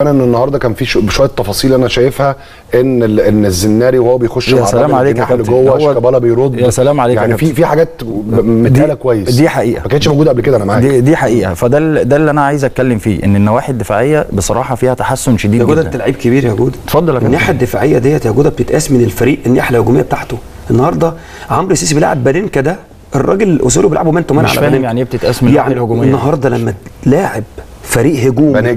فانا ان النهارده كان في شويه تفاصيل انا شايفها ان الزناري وهو بيخش يا سلام عليك يا اللي جوه شيكابالا بيرد. يا سلام عليك يعني في حاجات متهاله كويس، دي حقيقه ما كانتش موجوده قبل كده. انا معاك، دي حقيقه. فده اللي انا عايز اتكلم فيه، ان النواحي الدفاعيه بصراحه فيها تحسن شديد جدا. يا جوده انت لعيب كبير يا جوده. اتفضل يا كابتن. الناحيه الدفاعيه ديت يا جوده بتتقاس من الفريق الناحيه الهجوميه بتاعته. النهارده عمرو سيسي بيلعب بارينكا، ده الراجل اوسوريو بيلعبوا مان تو مان على بارينكا. يعني ايه بتتقاس من الناحيه الهجوميه؟ النهارده لما لاعب فريق هجومي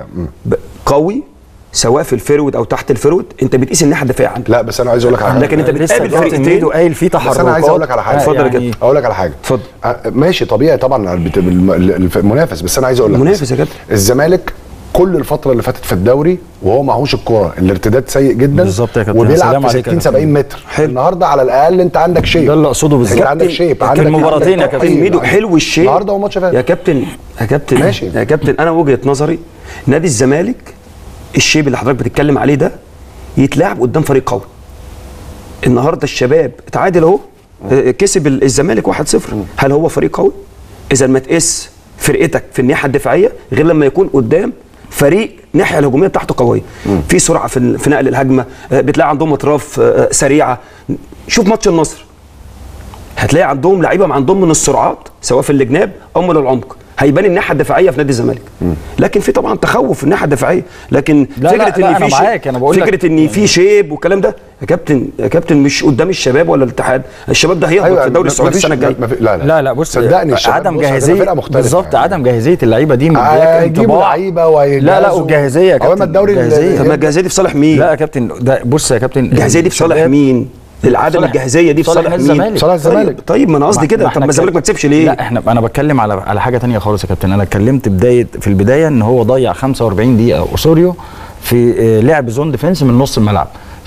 قوي سواء في الفيرود او تحت الفيرود، انت بتقيس الناحيه الدفاعيه عندك. لا بس انا عايز اقول لك على حاجه، لكن انت بتقابل فريقين قايل في تحركات. بس انا عايز اقول لك على حاجه. اتفضل يا كابتن. اقول لك على حاجه. اتفضل. ماشي طبيعي طبعا المنافس، بس انا عايز اقول لك منافس يا كابتن. الزمالك كل الفتره اللي فاتت في الدوري وهو معهوش الكوره، الارتداد سيء جدا بالظبط يا كابتن، وبيلعب في 60 70 متر. النهارده على الاقل انت عندك شيب، ده اللي اقصده بالظبط. عندك شيب، عندك المباراتين يا كابتن ميدو حلو الشيب النهارده وماتش فات يا كابتن ماشي يا كابتن. انا وجهه نظري نادي الزمالك الشيب اللي حضرتك بتتكلم عليه ده يتلعب قدام فريق قوي. النهارده الشباب اتعادل اهو، كسب الزمالك 1-0. هل هو فريق قوي؟ اذا ما تقيس فرقتك في الناحيه الدفاعيه غير لما يكون قدام فريق الناحيه الهجوميه بتاعته قويه، في سرعه في نقل الهجمه، بتلاقي عندهم اطراف سريعه. شوف ماتش النصر، هتلاقي عندهم لعيبه عندهم من السرعات سواء في الجناب او من العمق. هيبان الناحيه الدفاعيه في نادي الزمالك، لكن في طبعا تخوف في الناحيه الدفاعيه. لكن فكره ان في فكره ان في شيب والكلام ده يا كابتن مش قدام الشباب ولا الاتحاد. الشباب ده هيهبط في الدوري السعودي السنه الجايه. لا بص صدقني عدم جاهزيه بالظبط، عدم جاهزيه اللعيبه دي هيجيبوا لعيبه لا والجاهزيه يا كابتن. الدوري طب ما الجاهزيه دي في صالح مين؟ لا يا كابتن، ده بص يا كابتن، الجاهزيه دي في صالح مين؟ العدم الجهزيه دي في صالح مين؟ صالح الزمالك. طيب ما انا قصدي كده. طب ما الزمالك ما كسبش ليه؟ لا انا بتكلم على حاجه ثانيه خالص يا كابتن. انا اتكلمت في البدايه ان هو ضيع 45 دقيقه اوسوريو في لعب زون ديفنس من نص الملعب،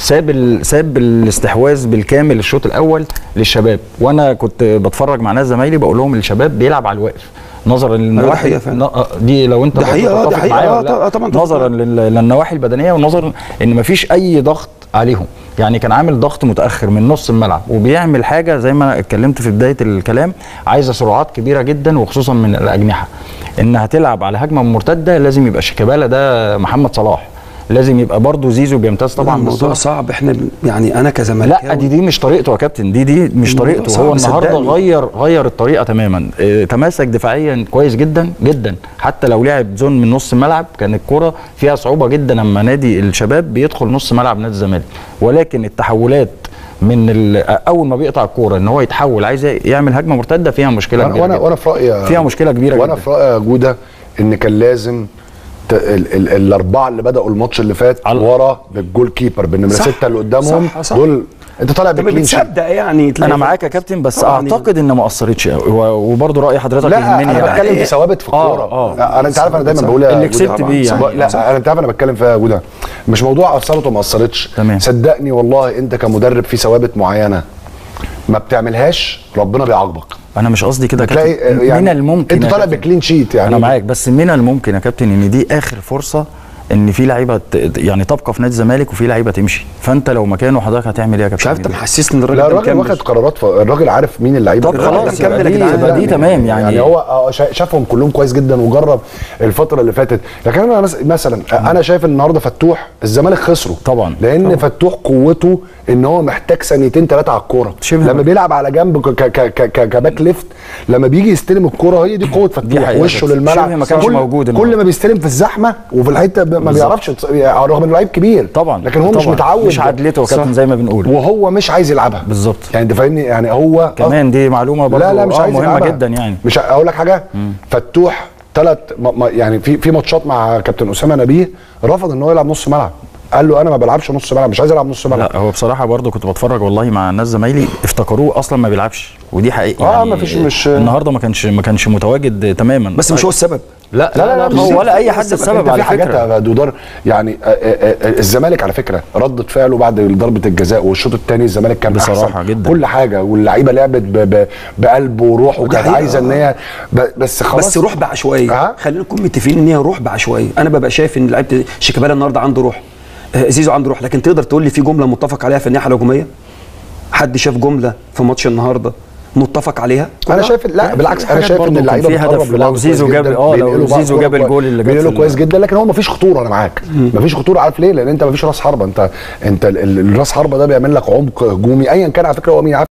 ساب الاستحواذ بالكامل الشوط الاول للشباب. وانا كنت بتفرج مع ناس زمايلي بقول لهم الشباب بيلعب على الواقف، نظرا للنواحي دي لو انت ده حقيقه طبعا نظرا للنواحي البدنيه ونظرا ان مفيش اي ضغط عليهم. يعني كان عامل ضغط متاخر من نص الملعب وبيعمل حاجه زي ما اتكلمت في بدايه الكلام، عايزه سرعات كبيره جدا وخصوصا من الاجنحه. انها تلعب على هجمه مرتده لازم يبقى شيكابالا ده محمد صلاح، لازم يبقى برضه زيزو بيمتاز طبعا. الموضوع صعب. احنا يعني انا كزملكاوي لا دي مش طريقته يا كابتن، دي مش طريقته. هو النهارده غير الطريقه تماما. تماسك دفاعيا كويس جدا جدا، حتى لو لعب زون من نص الملعب كان الكره فيها صعوبه جدا لما نادي الشباب بيدخل نص ملعب نادي الزمالك. ولكن التحولات من اول ما بيقطع الكوره ان هو يتحول عايز يعمل هجمه مرتده فيها مشكله كبيره. وانا في رايي فيها مشكله كبيره جدا. وانا في رايي يا جوده ان كان لازم الاربعه اللي بداوا الماتش اللي فات ورا بالجول كيبر بالنمره 6 اللي قدامهم دول انت طالع بكلين شيت. يعني انا معاك يا كابتن، بس اعتقد ان ما اثرتش قوي. وبرضه راي حضرتك يهمني. انا بتكلم في ثوابت في الكوره. انت عارف انا دايما بقول اللي كسبت بيه يعني. لا انت عارف انا بتكلم فيها يا جوده، مش موضوع اثرت وما اثرتش. صدقني والله انت كمدرب في ثوابت معينه ما بتعملهاش ربنا بيعاقبك. انا مش قصدي كده كابتن. يعني من الممكن انت طالع بكلين شيت يعني. انا معاك، بس من الممكن يا كابتن ان دي اخر فرصه ان في لعيبه يعني تبقى في نادي الزمالك وفي لعيبه تمشي. فانت لو مكانه حضرتك هتعمل ايه يا كابتن؟ مش عارف، انت محسسني ان الراجل ده الراجل واخد قرارات، الراجل عارف مين اللعيبه. طب خلاص دي تمام يعني هو شافهم كلهم كويس جدا وجرب الفتره اللي فاتت. لكن انا مثلا انا شايف النهارده فتوح الزمالك خسره طبعا، لان فتوح قوته ان هو محتاج ثانيتين ثلاثه على الكوره. لما بيلعب على جنب كباك ليفت، لما بيجي يستلم الكوره هي دي قوه فتوح، وشه للملعب ما كانش موجود. كل ما بيستلم في الزحمه وفي الحته ما بيعرفش رغم انه لعيب كبير طبعا، لكن هو مش متعود، مش عدلته يا كابتن زي ما بنقول، وهو مش عايز يلعبها بالظبط. يعني انت فاهمني، يعني هو كمان دي معلومه برضه لا مش عايز مهمه يلعبها جدا. يعني مش اقول لك حاجه، فتوح يعني في ماتشات مع كابتن اسامه نبيه رفض ان هو يلعب نص ملعب، قال له انا ما بلعبش نص ملعب، مش عايز العب نص ملعب. لا هو بصراحه برضه كنت بتفرج والله مع ناس زمايلي افتكروه اصلا ما بيلعبش، ودي حقيقه. يعني ما فيش مش النهارده ما كانش متواجد تماما. بس مش هو السبب. لا هو ولا اي حد السبب على فكره. في حاجات دودار يعني الزمالك على فكره ردة فعله بعد ضربه الجزاء والشوط الثاني الزمالك كان بصراحه جدا كل حاجه، واللعيبه لعبت بقلب وروح وكانت عايزه ان هي بس خلاص، بس روح بعشوائيه. خلينا نكون متفقين ان هي روح بعشوائيه. انا ببقى شايف ان لعيبه شيكابالا النهارده عنده روح، زيزو عنده روح، لكن تقدر تقول لي في جمله متفق عليها في الناحيه الهجوميه؟ حد شاف جمله في ماتش النهارده متفق عليها. انا شايف لا بالعكس، انا شايف ان اللعيبه في هدف لو زيزو جاب لو زيزو جاب الجول اللي بينقلوا كويس جدا، لكن هو مفيش خطوره. انا معاك مفيش خطوره. عارف ليه؟ لان انت مفيش راس حربه. انت الراس حربه ده بيعمل لك عمق هجومي ايا كان على فكره هو مين.